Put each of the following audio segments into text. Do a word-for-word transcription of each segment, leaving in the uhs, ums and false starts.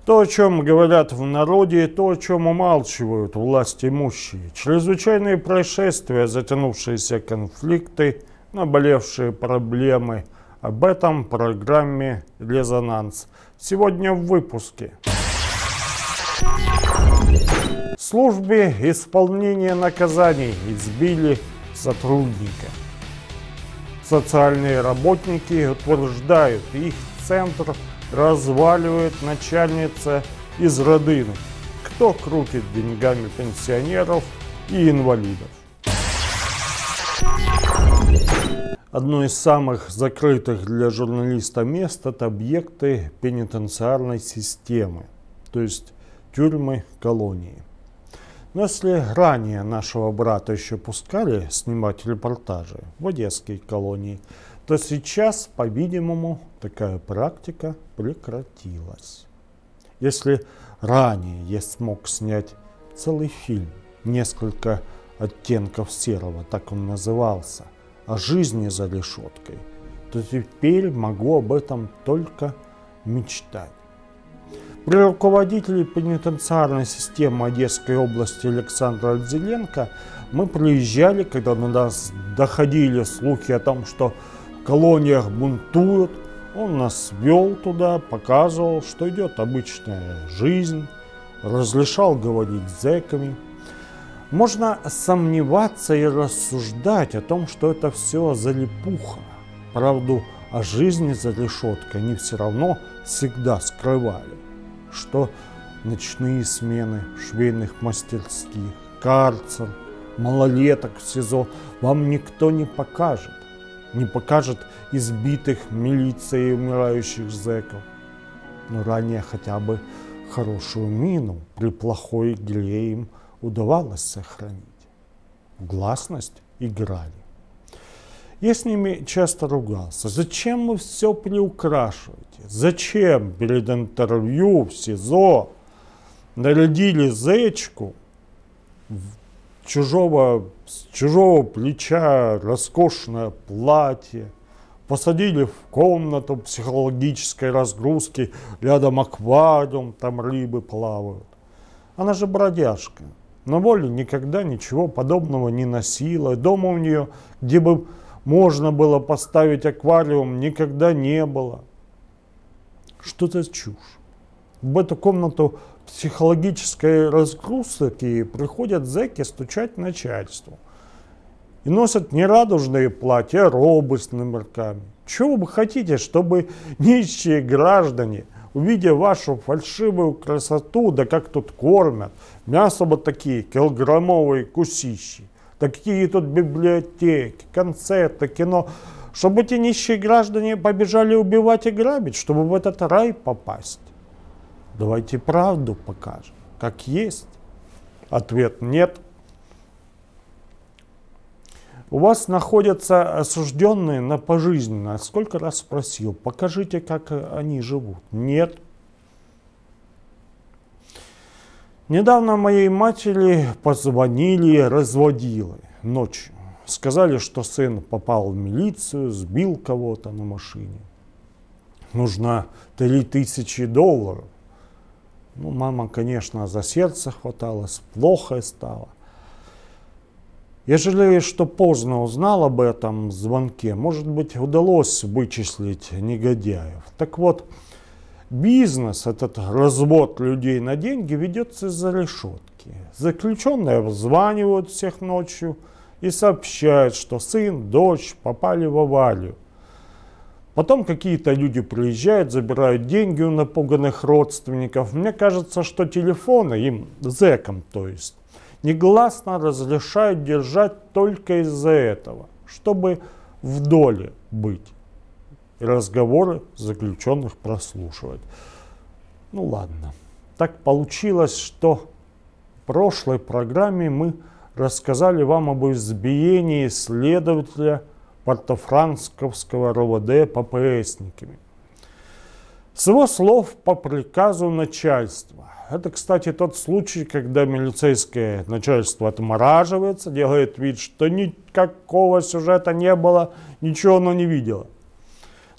То, о чем говорят в народе, и то, о чем умалчивают власть имущие. Чрезвычайные происшествия, затянувшиеся конфликты, наболевшие проблемы. Об этом в программе «Резонанс». Сегодня в выпуске. В службе исполнения наказаний избили сотрудника. Социальные работники утверждают, их центр разваливает начальница из родины. Кто крутит деньгами пенсионеров и инвалидов? Одно из самых закрытых для журналиста мест – это объекты пенитенциарной системы, то есть тюрьмы, колонии. Но если ранее нашего брата еще пускали снимать репортажи в одесской колонии, то сейчас, по-видимому, такая практика прекратилась. Если ранее я смог снять целый фильм, несколько оттенков серого, так он назывался, о жизни за решеткой, то теперь могу об этом только мечтать. При руководителе пенитенциарной системы Одесской области Александра Отзеленко мы приезжали, когда до нас доходили слухи о том, что в колониях бунтуют. Он нас вел туда, показывал, что идет обычная жизнь, разрешал говорить с зэками. Можно сомневаться и рассуждать о том, что это все залипуха. Правду о жизни за решеткой они все равно всегда скрывали. Что ночные смены швейных мастерских, карцер, малолеток в СИЗО вам никто не покажет. Не покажет избитых милицией умирающих зэков. Но ранее хотя бы хорошую мину при плохой игре им удавалось сохранить. Гласность играли. Я с ними часто ругался. Зачем вы все приукрашиваете? Зачем перед интервью в СИЗО нарядили зэчку чужого, с чужого плеча роскошное платье, посадили в комнату психологической разгрузки, рядом аквариум, там рыбы плавают. Она же бродяжка. На воле никогда ничего подобного не носила. Дома у нее, где бы можно было поставить аквариум, никогда не было. Что за чушь? В эту комнату психологической разгрузки приходят зэки стучать начальству. И носят не радужные платья, а робы с номерками. Чего вы хотите, чтобы нищие граждане, увидя вашу фальшивую красоту, да как тут кормят, мясо вот такие килограммовые кусищи, да какие тут библиотеки, концерты, кино, чтобы эти нищие граждане побежали убивать и грабить, чтобы в этот рай попасть? Давайте правду покажем, как есть. Ответ нет. У вас находятся осужденные на пожизненно. Сколько раз спросил, покажите, как они живут. Нет. Недавно моей матери позвонили разводилы ночью. Сказали, что сын попал в милицию, сбил кого-то на машине. Нужно три тысячи долларов. Ну, мама, конечно, за сердце хваталась, плохо стало. Я жалею, что поздно узнал об этом звонке. Может быть, удалось вычислить негодяев. Так вот, бизнес, этот развод людей на деньги, ведется из-за решетки. Заключенные обзванивают всех ночью и сообщают, что сын, дочь попали в аварию. Потом какие-то люди приезжают, забирают деньги у напуганных родственников. Мне кажется, что телефоны им, зэкам то есть, негласно разрешают держать только из-за этого, чтобы в доле быть и разговоры заключенных прослушивать. Ну ладно. Так получилось, что в прошлой программе мы рассказали вам об избиении следователя Портофранковского РОВД ППСниками. С его слов, по приказу начальства. Это, кстати, тот случай, когда милицейское начальство отмораживается, делает вид, что никакого сюжета не было, ничего оно не видело.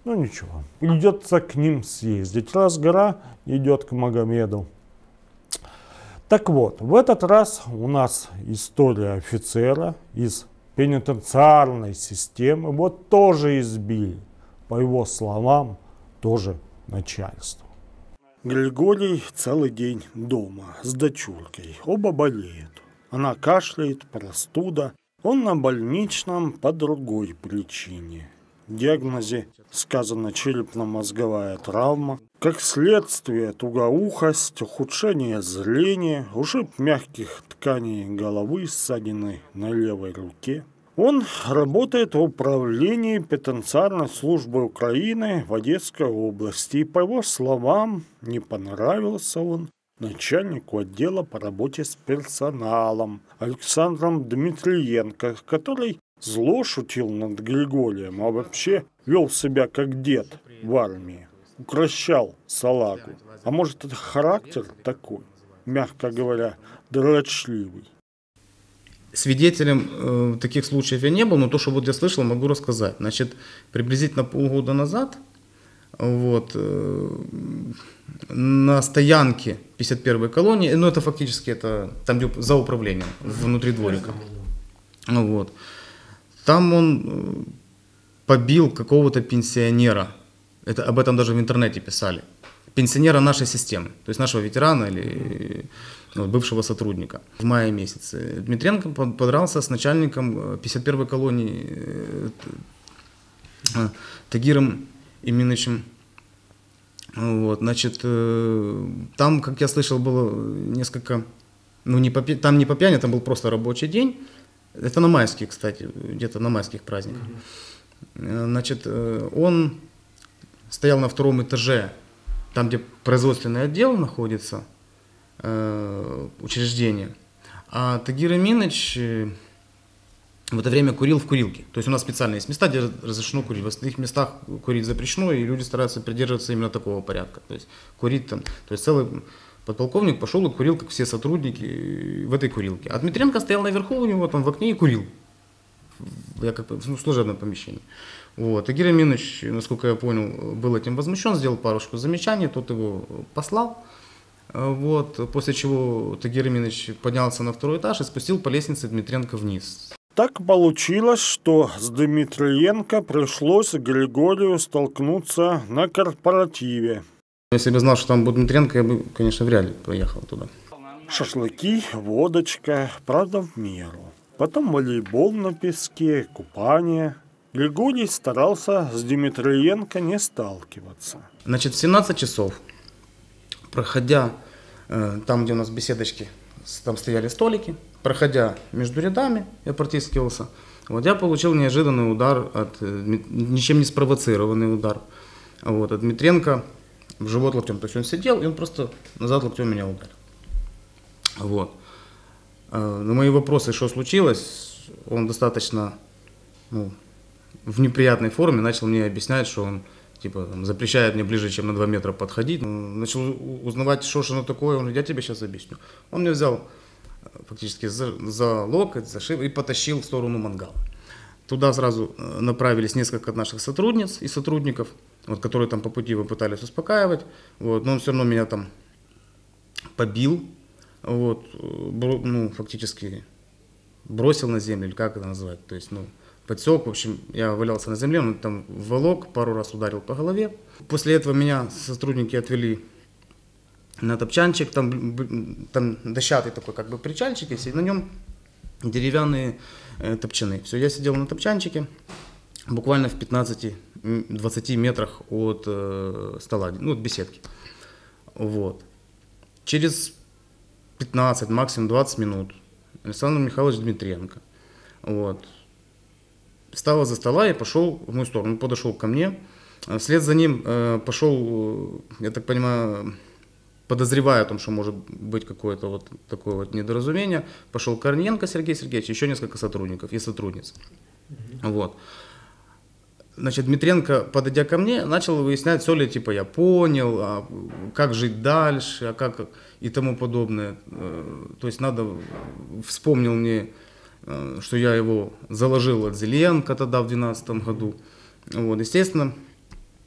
Ну ничего, придется к ним съездить, раз гора идет к Магомеду. Так вот, в этот раз у нас история офицера из пенитенциарной системы. Вот тоже избили, по его словам, тоже начальство. Григорий целый день дома с дочуркой. Оба болеют. Она кашляет, простуда. Он на больничном по другой причине. В диагнозе сказано черепно-мозговая травма. Как следствие тугоухость, ухудшение зрения, ушиб мягких тканей головы, ссадины на левой руке. Он работает в управлении пенитенциарной службы Украины в Одесской области. И по его словам, не понравился он начальнику отдела по работе с персоналом Александром Дмитриенко, который зло шутил над Григорием, а вообще вел себя как дед в армии, укращал салагу. А может, это характер такой, мягко говоря, дрочливый. Свидетелем э, таких случаев я не был, но то, что вот я слышал, могу рассказать. Значит, приблизительно полгода назад вот, э, на стоянке пятьдесят первой колонии, ну это фактически это там, где за управлением, внутри дворика, вот, там он побил какого-то пенсионера, это, об этом даже в интернете писали, пенсионера нашей системы, то есть нашего ветерана или ну, бывшего сотрудника. В мае месяце Дмитренко подрался с начальником пятьдесят первой колонии Тагиром Иминовичем. Вот, значит, там, как я слышал, было несколько, ну не по, там не по пьяни, там был просто рабочий день. Это на майские, кстати, где-то на майских праздниках. Значит, он стоял на втором этаже, там, где производственный отдел находится, э, учреждение. А Тагир Иминович в это время курил в курилке. То есть у нас специально есть места, где разрешено курить. В остальных местах курить запрещено, и люди стараются придерживаться именно такого порядка. То есть курить там. То есть целый подполковник пошел и курил, как все сотрудники, в этой курилке. А Дмитренко стоял наверху у него там в окне и курил. Я как бы в служебном помещении. Вот. Тагир Иминович, насколько я понял, был этим возмущен, сделал парочку замечаний, тот его послал. Вот. После чего Тагир Иминович поднялся на второй этаж и спустил по лестнице Дмитренко вниз. Так получилось, что с Дмитриенко пришлось Григорию столкнуться на корпоративе. Если бы знал, что там будет Дмитренко, я бы, конечно, вряд ли поехал туда. Шашлыки, водочка, правда в меру. Потом волейбол на песке, купание. Григорий старался с Дмитриенко не сталкиваться. Значит, в семнадцать часов, проходя э, там, где у нас беседочки, там стояли столики, проходя между рядами, я протискивался, вот, я получил неожиданный удар, от, ничем не спровоцированный удар вот, от Дмитренко в живот локтем. То есть он сидел, и он просто назад локтем меня ударил. Вот. На мои вопросы, что случилось, он достаточно ну, в неприятной форме начал мне объяснять, что он типа, там, запрещает мне ближе, чем на два метра подходить. Начал узнавать, что же оно такое, он говорит, я тебе сейчас объясню. Он меня взял фактически за, за локоть, за шею и потащил в сторону мангала. Туда сразу направились несколько наших сотрудниц и сотрудников, вот, которые там по пути попытались успокаивать, вот, но он все равно меня там побил, вот, ну, фактически бросил на землю, или как это назвать, то есть, ну, подсек, в общем, я валялся на земле, он там волок, пару раз ударил по голове. После этого меня сотрудники отвели на топчанчик, там, там дощатый такой как бы причальчик, и на нем деревянные э, топчаны. Все, я сидел на топчанчике, буквально в пятнадцати-двадцати метрах от э, стола, ну, от беседки. Вот. Через пятнадцать, максимум двадцать минут Александр Михайлович Дмитренко вот, встал из-за стола и пошел в мою сторону, он подошел ко мне. Вслед за ним э, пошел, я так понимаю, подозревая о том, что может быть какое-то вот такое вот недоразумение, пошел Корниенко Сергей Сергеевич, еще несколько сотрудников и сотрудниц. Mm-hmm. Вот. Значит, Дмитренко, подойдя ко мне, начал выяснять, все ли типа я понял, а как жить дальше, а как и тому подобное. То есть надо, вспомнил мне, что я его заложил от Зеленко тогда в две тысячи двенадцатом году. Вот, естественно,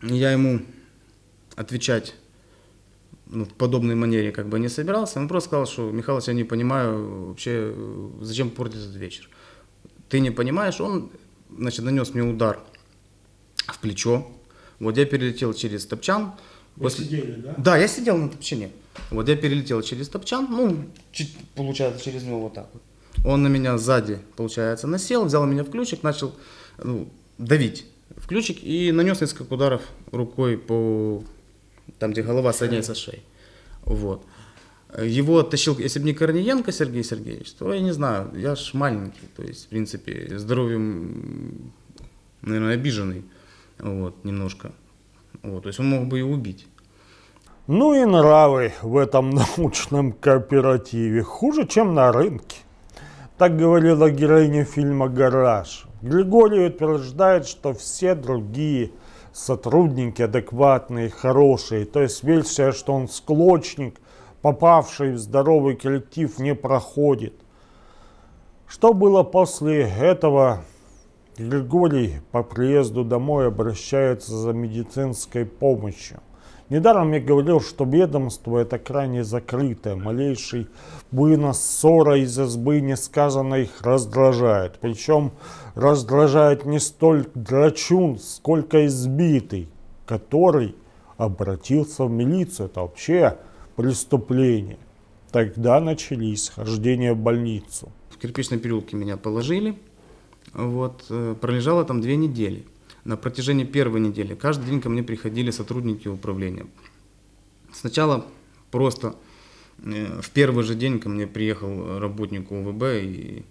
Я ему отвечать ну, в подобной манере как бы не собирался. Он просто сказал, что Михалыч, я не понимаю вообще, зачем портить этот вечер. Ты не понимаешь, он, значит, нанес мне удар в плечо. Вот я перелетел через топчан. Вы После... сидели, да? Да, я сидел на топчане. Вот я перелетел через топчан, ну, чуть, получается, через него вот так вот. Он на меня сзади, получается, насел, взял меня в ключик, начал ну, давить в ключик и нанес несколько ударов рукой по там, где голова соединяется с шеей. Вот. Его оттащил, если бы не Корниенко Сергей Сергеевич, то я не знаю, я ж маленький, то есть, в принципе, здоровьем, наверное, обиженный, вот, немножко. Вот, то есть он мог бы и убить. Ну и нравы в этом научном кооперативе хуже, чем на рынке. Так говорила героиня фильма «Гараж». Григорий утверждает, что все другие сотрудники адекватные, хорошие. То есть версия, что он склочник, попавший в здоровый коллектив, не проходит. Что было после этого? Григорий по приезду домой обращается за медицинской помощью. Недаром я говорил, что ведомство это крайне закрытое. Малейший вынос, ссора из избы несказанно их раздражает. Причем раздражает не столь драчун, сколько избитый, который обратился в милицию. Это вообще преступление. Тогда начались хождения в больницу. В Кирпичном переулке меня положили. Вот, пролежала там две недели. На протяжении первой недели каждый день ко мне приходили сотрудники управления. Сначала просто в первый же день ко мне приехал работник УВБ и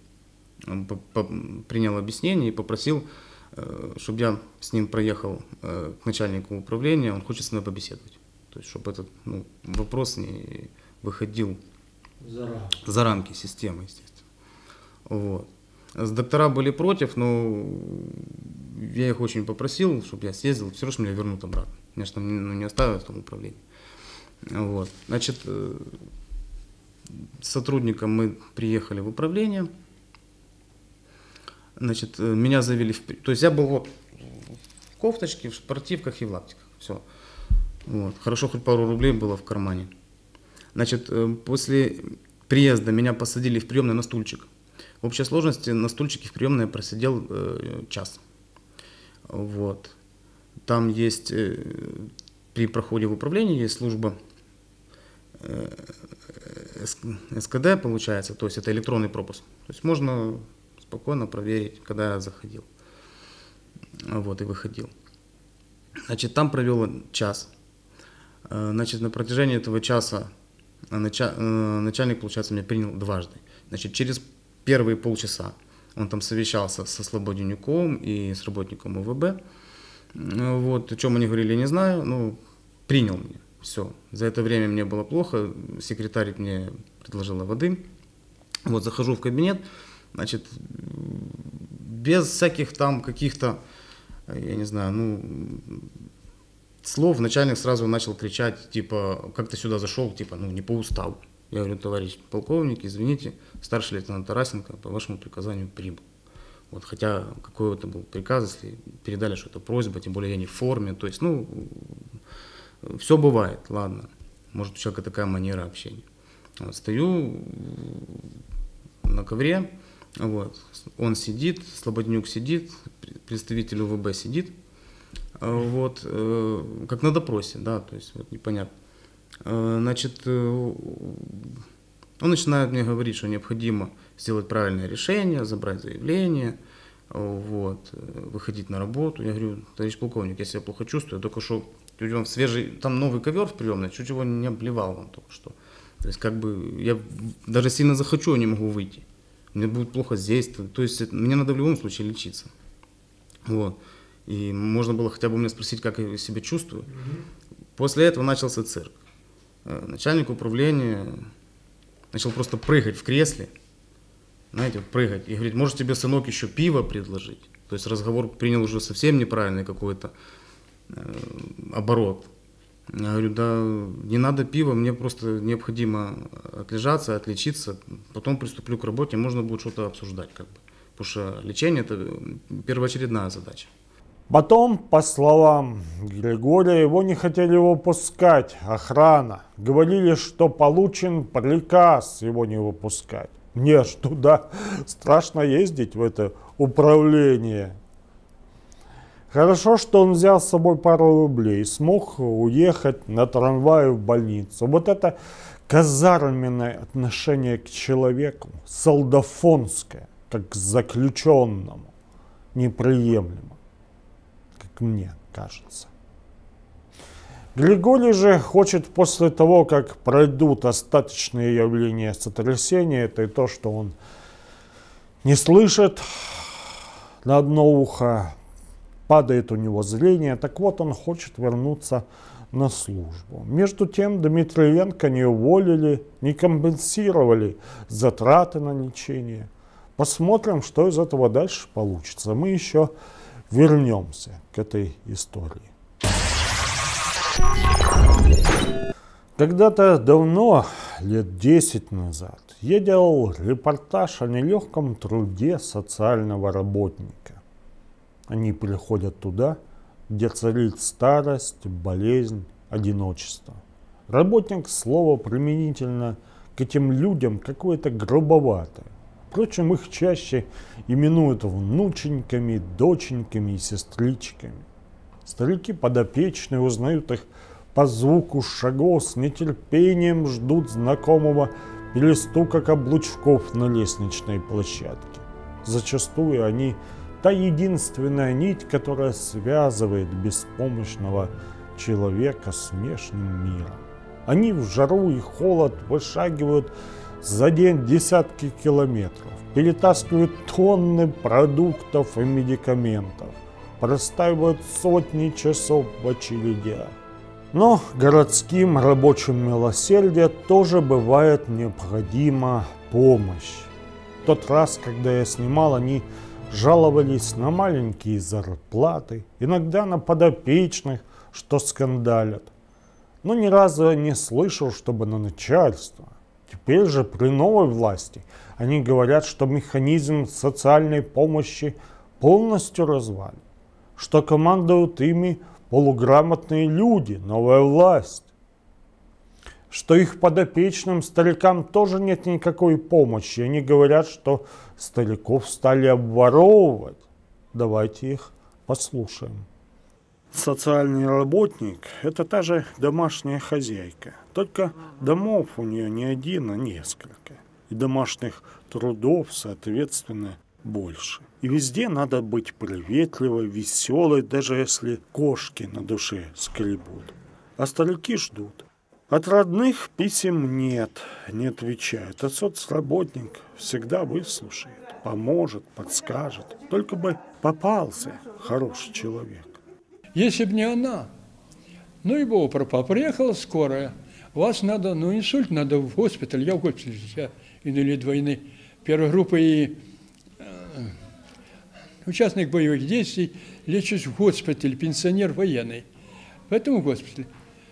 принял объяснение и попросил, чтобы я с ним проехал к начальнику управления, он хочет с мной побеседовать. То есть, чтобы этот ну, вопрос не выходил за рамки, за рамки системы, естественно. Вот. Доктора были против, но я их очень попросил, чтобы я съездил, все равно меня вернут обратно. Меня же там ну, не оставят в том управлении. Вот. Значит, с сотрудником мы приехали в управление. Значит, меня завели в... То есть я был вот в кофточке, в спортивках и в лаптиках. Все. Вот. Хорошо, хоть пару рублей было в кармане. Значит, после приезда меня посадили в приемной на стульчик. В общей сложности на стульчике в приемной я просидел э, час. Вот. Там есть, э, при проходе в управлении есть служба э, СКД, получается, то есть это электронный пропуск. То есть можно спокойно проверить, когда я заходил. Вот, и выходил. Значит, там провел час. Значит, на протяжении этого часа начальник, получается, меня принял дважды. Значит, через первые полчаса он там совещался со Слободенюком и с работником УВБ. Вот, о чем они говорили, не знаю, но принял меня. Все. За это время мне было плохо, секретарь мне предложила воды. Вот, захожу в кабинет, значит, без всяких там каких-то, я не знаю, ну, слов, начальник сразу начал кричать, типа, как ты сюда зашел, типа, ну, не по уставу. Я говорю, товарищ полковник, извините, старший лейтенант Тарасенко по вашему приказанию прибыл. Вот, хотя какой это был приказ, если передали, что это просьба, тем более я не в форме, то есть, ну, все бывает, ладно, может у человека такая манера общения. Вот, стою на ковре, вот, он сидит, Слободенюк сидит, представитель УВБ сидит, вот, как на допросе, да, то есть, вот, непонятно. Значит, он начинает мне говорить, что необходимо сделать правильное решение, забрать заявление, вот, выходить на работу. Я говорю, товарищ полковник, я себя плохо чувствую, я только что, вам свежий, там новый ковер в приемной, чуть его не обливал вам только что. То есть, как бы, я даже сильно захочу, не могу выйти. Мне будет плохо здесь, то есть, мне надо в любом случае лечиться. Вот. И можно было хотя бы мне спросить, как я себя чувствую. После этого начался цирк. Начальник управления начал просто прыгать в кресле, знаете, прыгать, и говорит, может тебе, сынок, еще пиво предложить? То есть разговор принял уже совсем неправильный какой-то э, оборот. Я говорю, да не надо пива, мне просто необходимо отлежаться, отлечиться, потом приступлю к работе, можно будет что-то обсуждать, как бы. Потому что лечение – это первоочередная задача. Потом, по словам Григория, его не хотели выпускать, охрана. Говорили, что получен приказ его не выпускать. Мне ж туда страшно ездить, в это управление. Хорошо, что он взял с собой пару рублей и смог уехать на трамвае в больницу. Вот это казарменное отношение к человеку, солдафонское, как к заключенному, неприемлемо, как мне кажется. Григорий же хочет после того, как пройдут остаточные явления сотрясения, это и то, что он не слышит на одно ухо, падает у него зрение, так вот он хочет вернуться на службу. Между тем Дмитриенко не уволили, не компенсировали затраты на лечение. Посмотрим, что из этого дальше получится. Мы еще вернемся к этой истории. Когда-то давно, лет десять назад, я делал репортаж о нелегком труде социального работника. Они приходят туда, где царит старость, болезнь, одиночество. Работник, слово применительно к этим людям какое-то грубоватое. Впрочем, их чаще именуют внученьками, доченьками и сестричками. Старики подопечные узнают их по звуку шагов, с нетерпением ждут знакомого перестука каблучков на лестничной площадке. Зачастую они та единственная нить, которая связывает беспомощного человека с внешним миром. Они в жару и холод вышагивают за день десятки километров, перетаскивают тонны продуктов и медикаментов, простаивают сотни часов в очередях. Но городским рабочим милосердия тоже бывает необходима помощь. В тот раз, когда я снимал, они жаловались на маленькие зарплаты, иногда на подопечных, что скандалят. Но ни разу не слышал, чтобы на начальство. Теперь же при новой власти они говорят, что механизм социальной помощи полностью развален, что командуют ими полуграмотные люди, новая власть, что их подопечным старикам тоже нет никакой помощи. Они говорят, что стариков стали обворовывать. Давайте их послушаем. Социальный работник – это та же домашняя хозяйка. Только домов у нее не один, а несколько. И домашних трудов, соответственно, больше. И везде надо быть приветливой, веселой, даже если кошки на душе скребут. А старики ждут. От родных писем нет, не отвечают. А соцработник всегда выслушает, поможет, подскажет. Только бы попался хороший человек. Если бы не она, ну и бог пропал. Приехала скорая, вас надо, ну инсульт надо в госпиталь. Я в госпитале, я инвалид войны первой группы и э, участник боевых действий, лечусь в госпитале, пенсионер военный. В этом госпитале.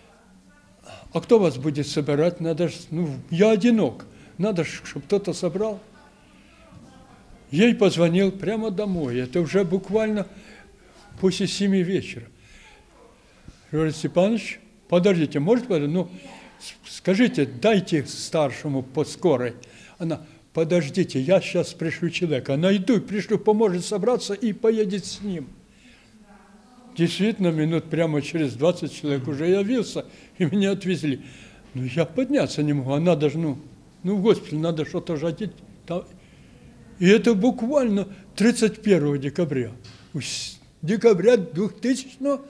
А кто вас будет собирать? Надо ж, ну, я одинок. Надо, чтобы кто-то собрал. Ей позвонил прямо домой. Это уже буквально после семи вечера. Говорит: Степанович, подождите, может, ну, скажите, дайте старшему по скорой. Она: подождите, я сейчас пришлю человека. Найду, пришлю, поможет собраться и поедет с ним. Действительно, минут прямо через двадцать человек уже явился, и меня отвезли. Ну, я подняться не могу, а надо же, ну, ну в госпиталь надо что-то же одеть. И это буквально тридцать первого декабря. Декабря двухтысячного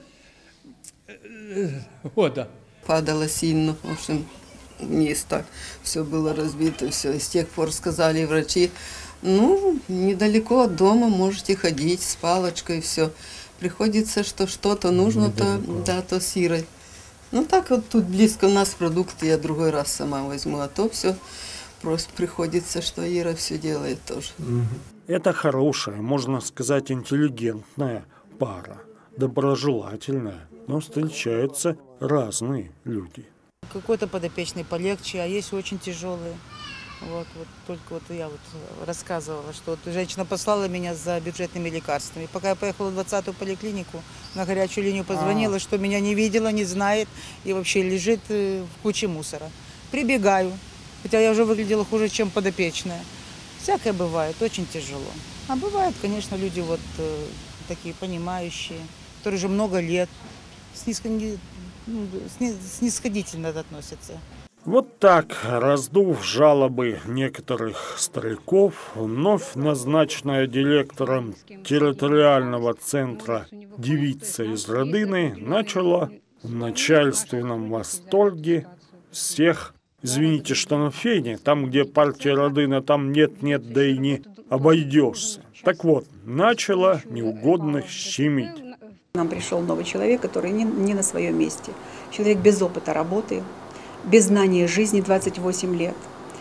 года. Падало сильно, в общем, место, все было разбито, все. И с тех пор сказали врачи: ну, недалеко от дома можете ходить с палочкой, все. Приходится, что что-то нужно, то, да, то сирой. Ну так вот тут близко у нас продукты, я другой раз сама возьму, а то все просто приходится, что Ира все делает тоже. Это хорошая, можно сказать, интеллигентная пара, доброжелательная, но встречаются разные люди. Какой-то подопечный полегче, а есть очень тяжелые. Вот, вот только вот я вот рассказывала, что вот женщина послала меня за бюджетными лекарствами. Пока я поехала в двадцатую поликлинику, на горячую линию позвонила, что меня не видела, не знает и вообще лежит в куче мусора. Прибегаю, хотя я уже выглядела хуже, чем подопечная. Всякое бывает, очень тяжело. А бывают, конечно, люди вот э, такие понимающие, которые уже много лет, снисходи- ну, сни- снисходительно относятся. Вот так, раздув жалобы некоторых стариков, вновь назначенная директором территориального центра девица из Родины начала в начальственном восторге всех, извините, что на фене, там, где партия Родина, там нет-нет, да и не обойдешься. Так вот, начала неугодных щемить. К нам пришел новый человек, который не, не на своем месте. Человек без опыта работы, без знания жизни двадцать восемь лет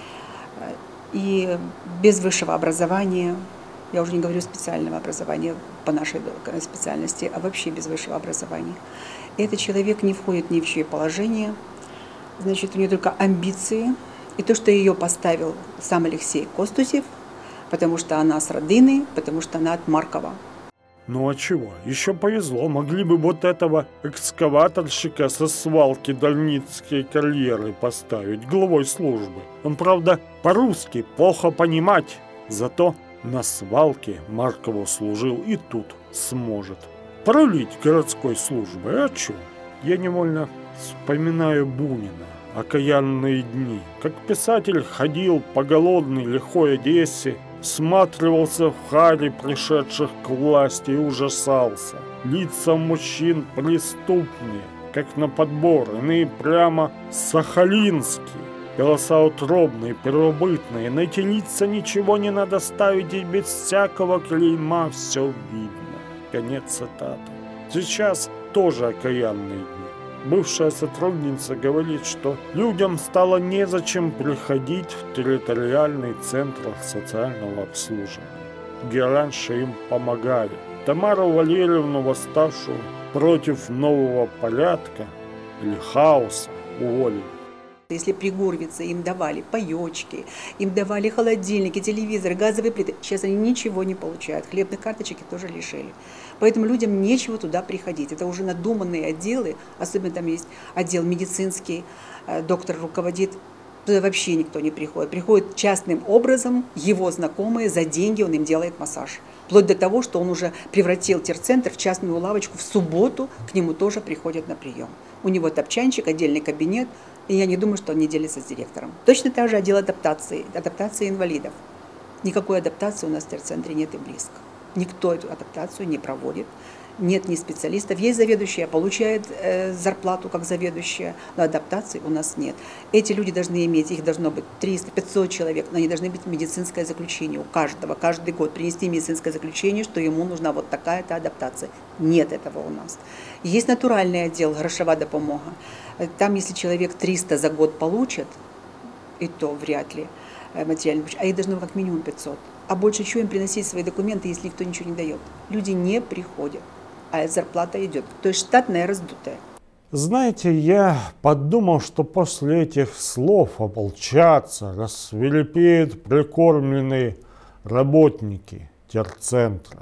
и без высшего образования. Я уже не говорю специального образования по нашей специальности, а вообще без высшего образования. И этот человек не входит ни в чье положение. Значит, у нее только амбиции. И то, что ее поставил сам Алексей Костусев, потому что она с Родины, потому что она от Маркова. Ну а чего? Еще повезло. Могли бы вот этого экскаваторщика со свалки Дальницкие карьеры поставить главой службы. Он, правда, по-русски плохо понимать, зато на свалке Маркову служил и тут сможет пролить городской службой. А чё? Я невольно вспоминаю Бунина, окаянные дни. Как писатель ходил по голодной лихой Одессе, всматривался в хари, пришедших к власти, и ужасался. Лица мужчин преступные, как на подбор, иные прямо сахалинские, голоса утробные, первобытные. На эти лица ничего не надо ставить, и без всякого клейма все видно. Конец цитаты. Сейчас тоже окаянные дни. Бывшая сотрудница говорит, что людям стало незачем приходить в территориальный центр социального обслуживания, где раньше им помогали. Тамару Валерьевну, восставшую против нового порядка или хаоса, уволили. Если при Гурвице им давали паёчки, им давали холодильники, телевизоры, газовые плиты, сейчас они ничего не получают. Хлебных карточек тоже лишили. Поэтому людям нечего туда приходить. Это уже надуманные отделы, особенно там есть отдел медицинский, доктор руководит. Туда вообще никто не приходит. Приходит частным образом, его знакомые, за деньги он им делает массаж. Вплоть до того, что он уже превратил терцентр в частную лавочку. В субботу к нему тоже приходят на прием. У него топчанчик, отдельный кабинет. И я не думаю, что он не делится с директором. Точно так же отдел адаптации, адаптации инвалидов. Никакой адаптации у нас в терцентре нет и близко. Никто эту адаптацию не проводит. Нет ни специалистов. Есть заведующая, получает э, зарплату как заведующая, но адаптации у нас нет. Эти люди должны иметь, их должно быть триста-пятьсот человек, но они должны быть медицинское заключение у каждого. Каждый год принести медицинское заключение, что ему нужна вот такая-то адаптация. Нет этого у нас. Есть натуральный отдел, грошовая допомога. Там, если человек триста за год получит, и то вряд ли материальную помощь, а их должно быть как минимум пятьсот. А больше чего им приносить свои документы, если никто ничего не дает? Люди не приходят, а зарплата идет. То есть штатная раздутая. Знаете, я подумал, что после этих слов ополчатся, рассвирепеют прикормленные работники терцентра.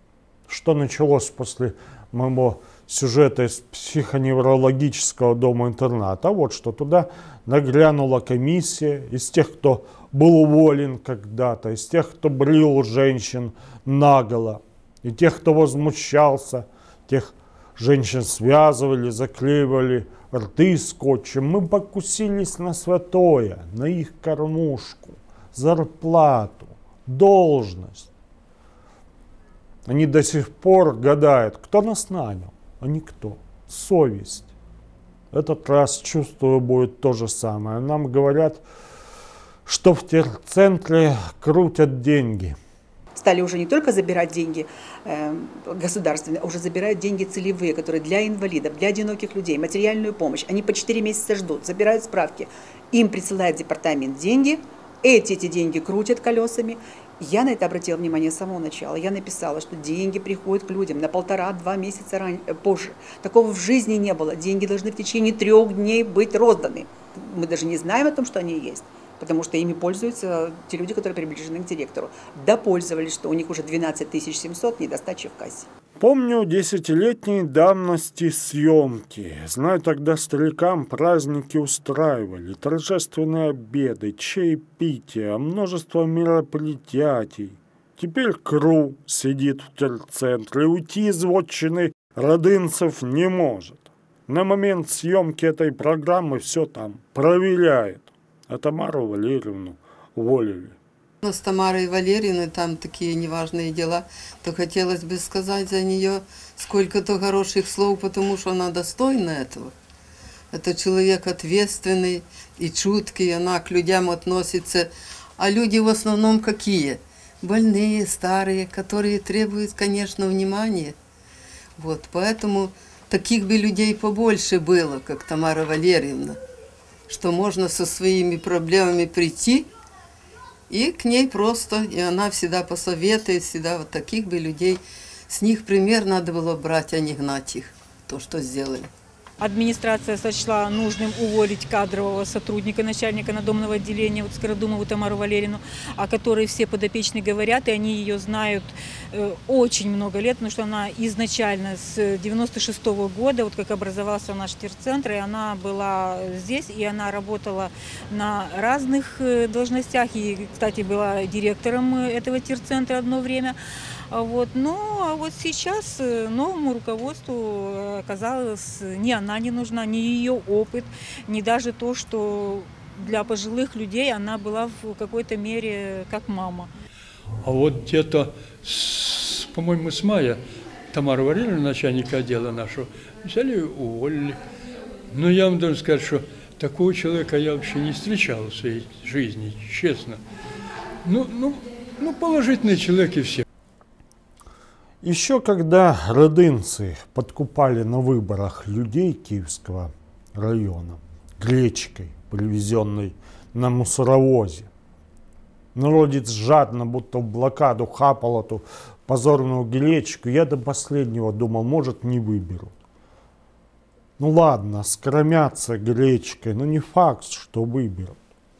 Что началось после моего сюжета из психоневрологического дома-интерната? Вот что туда нагрянула комиссия из тех, кто был уволен когда-то, из тех, кто брил женщин наголо, и тех, кто возмущался, тех женщин связывали, заклеивали рты скотчем. Мы покусились на святое, на их кормушку, зарплату, должность. Они до сих пор гадают, кто нас нанял, а никто. Совесть. Этот раз, чувствую, будет то же самое. Нам говорят, что в терцентре крутят деньги. Стали уже не только забирать деньги э, государственные, а уже забирают деньги целевые, которые для инвалидов, для одиноких людей, материальную помощь. Они по четыре месяца ждут, забирают справки. Им присылает департамент деньги, эти эти деньги крутят колесами. Я на это обратила внимание с самого начала. Я написала, что деньги приходят к людям на полтора-два месяца ран... позже. Такого в жизни не было. Деньги должны в течение трех дней быть розданы. Мы даже не знаем о том, что они есть. потому что ими пользуются те люди, которые приближены к директору. Допользовались, что у них уже двенадцать тысяч семьсот недостачи в кассе. Помню десятилетней давности съемки. Знаю, тогда старикам праздники устраивали, торжественные обеды, чаепития, множество мероприятий. Теперь КРУ сидит в терцентре, уйти из вотчины родынцев не может. На момент съемки этой программы все там проверяют. А Тамару Валерьевну уволили. Но с Тамарой Валерьевной там такие неважные дела, то хотелось бы сказать за нее сколько-то хороших слов, потому что она достойна этого. Это человек ответственный и чуткий, она к людям относится. А люди в основном какие? Больные, старые, которые требуют, конечно, внимания. Вот, поэтому таких бы людей побольше было, как Тамара Валерьевна, что можно со своими проблемами прийти, и к ней просто, и она всегда посоветует, всегда вот таких бы людей, с них пример надо было брать, а не гнать их, то, что сделали. Администрация сочла нужным уволить кадрового сотрудника, начальника надомного отделения, вот Скородумову Тамару Валерьевну, о которой все подопечные говорят, и они ее знают э, очень много лет, потому что она изначально с девяносто шестого года, вот как образовался наш терцентр, и она была здесь, и она работала на разных должностях, и, кстати, была директором этого терцентра одно время. Вот. Ну, а вот сейчас новому руководству оказалось, ни она не нужна, ни ее опыт, ни даже то, что для пожилых людей она была в какой-то мере как мама. А вот где-то, по-моему, с мая Тамара Валерьевна, начальника отдела нашего, взяли и уволили. Но я вам должен сказать, что такого человека я вообще не встречал в своей жизни, честно. Ну, ну, ну положительный человек и все. Еще когда родынцы подкупали на выборах людей Киевского района гречкой, привезенной на мусоровозе, народец жадно, будто в блокаду хапал эту позорную гречку, я до последнего думал, может, не выберут. Ну ладно, скормятся гречкой, но не факт, что выберут.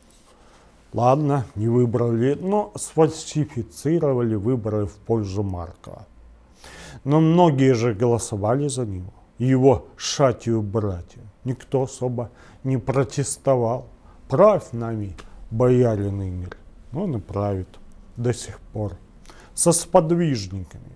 Ладно, не выбрали, но сфальсифицировали выборы в пользу Маркова. Но многие же голосовали за него, его шатью братьев. Никто особо не протестовал. Правь нами, боярин Игорь. Он и правит до сих пор. Со сподвижниками.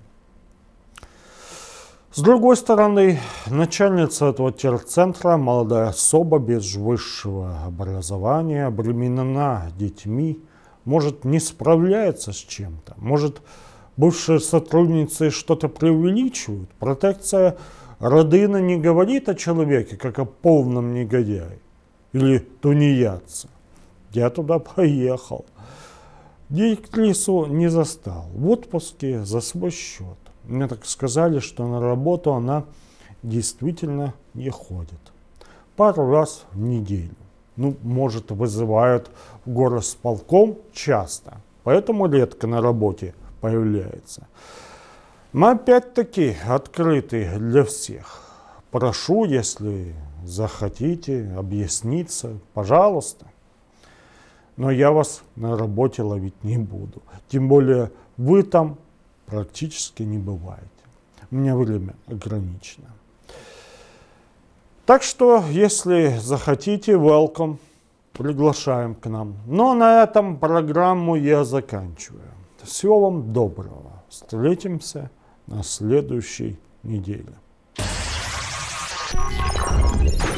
С другой стороны, начальница этого терцентра, молодая особа без высшего образования, обременена детьми, может, не справляется с чем-то, может, бывшие сотрудницы что-то преувеличивают. Протекция родина не говорит о человеке, как о полном негодяе или тунеядце. Я туда поехал. Директрису не застал. В отпуске за свой счет. Мне так сказали, что на работу она действительно не ходит. Пару раз в неделю. Ну, может, вызывают в горосполком часто. Поэтому редко на работе появляется. Мы опять-таки открыты для всех. Прошу, если захотите объясниться, пожалуйста. Но я вас на работе ловить не буду. Тем более вы там практически не бываете. У меня время ограничено. Так что, если захотите, welcome, приглашаем к нам. Но на этом программу я заканчиваю. Всего вам доброго. Встретимся на следующей неделе.